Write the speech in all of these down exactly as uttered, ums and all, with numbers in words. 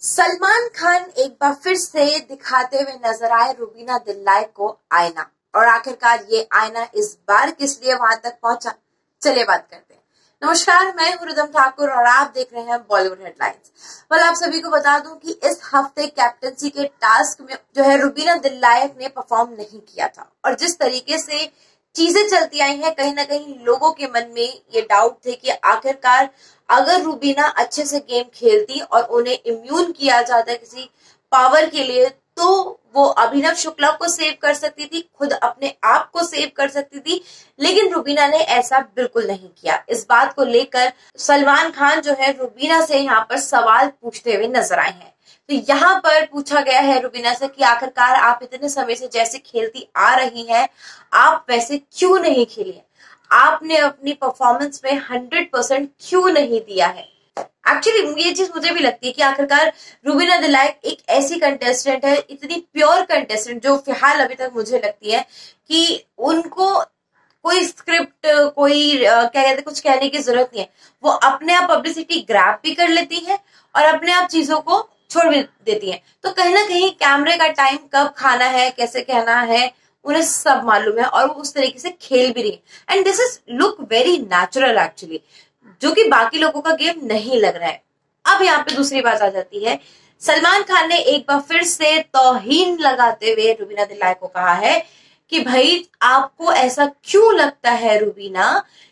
सलमान खान एक बार फिर से दिखाते हुए नजर आए रुबीना दिल्लाइक को आईना, और आखिरकार ये आईना इस बार किस लिए वहां तक पहुंचा, चलिए बात करते हैं। नमस्कार, मैं हूं रिदम ठाकुर और आप देख रहे हैं बॉलीवुड हेडलाइंस। well, आप सभी को बता दूं कि इस हफ्ते कैप्टनसी के टास्क में जो है रुबीना दिल्लाइक ने परफॉर्म नहीं किया था, और जिस तरीके से चीजें चलती आई हैं, कहीं ना कहीं लोगों के मन में ये डाउट थे कि आखिरकार अगर रुबीना अच्छे से गेम खेलती और उन्हें इम्यून किया जाता किसी पावर के लिए, तो वो अभिनव शुक्ला को सेव कर सकती थी, खुद अपने आप को सेव कर सकती थी। लेकिन रुबीना ने ऐसा बिल्कुल नहीं किया। इस बात को लेकर सलमान खान जो है रुबीना से यहाँ पर सवाल पूछते हुए नजर आए हैं। तो यहाँ पर पूछा गया है रुबीना से कि आखिरकार आप इतने समय से जैसे खेलती आ रही हैं, आप वैसे क्यों नहीं खेली? आपने अपनी परफॉर्मेंस में हंड्रेड परसेंट क्यों नहीं दिया है? एक्चुअली ये चीज मुझे भी लगती है कि आखिरकार रुबीना दिल्लाइक एक ऐसी कंटेस्टेंट है, इतनी प्योर कंटेस्टेंट, जो फिलहाल अभी तक मुझे लगती है कि उनको कोई स्क्रिप्ट, कोई क्या कहते हैं, कुछ कहने की जरूरत नहीं है। वो अपने आप पब्लिसिटी ग्रैब भी कर लेती है और अपने आप चीजों को छोड़ भी देती है। तो कहीं ना कहीं कैमरे का टाइम कब खाना है, कैसे कहना है, उन्हें सब मालूम है और वो उस तरीके से खेल भी रही है। And this is look very natural actually, जो कि बाकी लोगों का गेम नहीं लग रहा है। अब यहाँ पे दूसरी बात आ जाती है, सलमान खान ने एक बार फिर से तौहीन लगाते हुए रुबीना दिल्लाइक को कहा है कि भाई आपको ऐसा क्यों लगता है रुबीना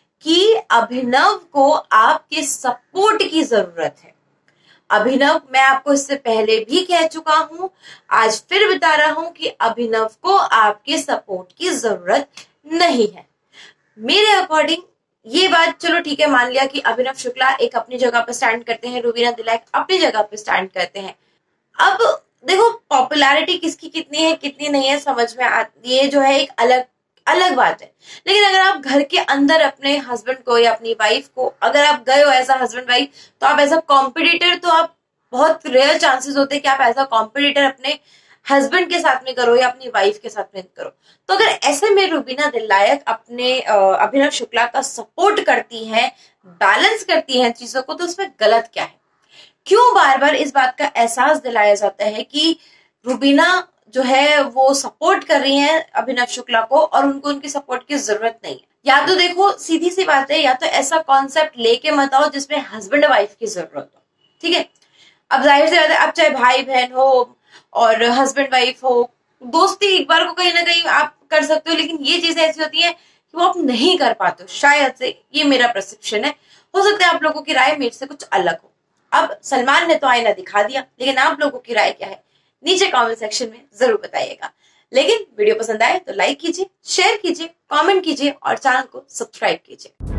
कि अभिनव को आपके सपोर्ट की जरूरत है? अभिनव, मैं आपको इससे पहले भी कह चुका हूं, आज फिर बता रहा हूं कि अभिनव को आपके सपोर्ट की जरूरत नहीं है। मेरे अकॉर्डिंग ये बात चलो ठीक है, मान लिया कि अभिनव शुक्ला एक अपनी जगह पर स्टैंड करते हैं, रुबीना दिल्लाइक अपनी जगह पर स्टैंड करते हैं। अब देखो, पॉपुलैरिटी किसकी कितनी है कितनी नहीं है समझ में आ, ये जो है एक अलग अलग बात है। लेकिन अगर आप घर के अंदर अपने हस्बैंड को या अपनी वाइफ को, अगर आप गए हो एज अ हस्बैंड वाइफ, तो आप एज अ कॉम्पिटिटर, तो आप बहुत रेयर चांसेस होते हैं कि आप एज अ कॉम्पिटिटर अपने हस्बैंड के साथ में करो या अपनी वाइफ के साथ में करो। तो अगर ऐसे में रुबीना दिल्लाइक अपने अभिनव शुक्ला का सपोर्ट करती हैं, बैलेंस करती हैं चीजों को, तो उसमें गलत क्या है? क्यों बार बार इस बात का एहसास दिलाया जाता है कि रुबीना जो है वो सपोर्ट कर रही है अभिनव शुक्ला को और उनको उनकी सपोर्ट की जरूरत नहीं है? या तो देखो, सीधी सी बात है, या तो ऐसा कॉन्सेप्ट लेके मत आओ जिसमें हस्बैंड वाइफ की जरूरत हो, ठीक है? अब जाहिर सी बात है, अब चाहे भाई बहन हो और हस्बैंड वाइफ हो, दोस्ती एक बार को कहीं ना कहीं आप कर सकते हो, लेकिन ये चीजें ऐसी होती है कि वो आप नहीं कर पाते हो, शायद से। ये मेरा परसेप्शन है, हो सकता है आप लोगों की राय मेरे से कुछ अलग हो। अब सलमान ने तो आईना दिखा दिया, लेकिन आप लोगों की राय क्या है नीचे कमेंट सेक्शन में जरूर बताइएगा। लेकिन वीडियो पसंद आए तो लाइक कीजिए, शेयर कीजिए, कमेंट कीजिए और चैनल को सब्सक्राइब कीजिए।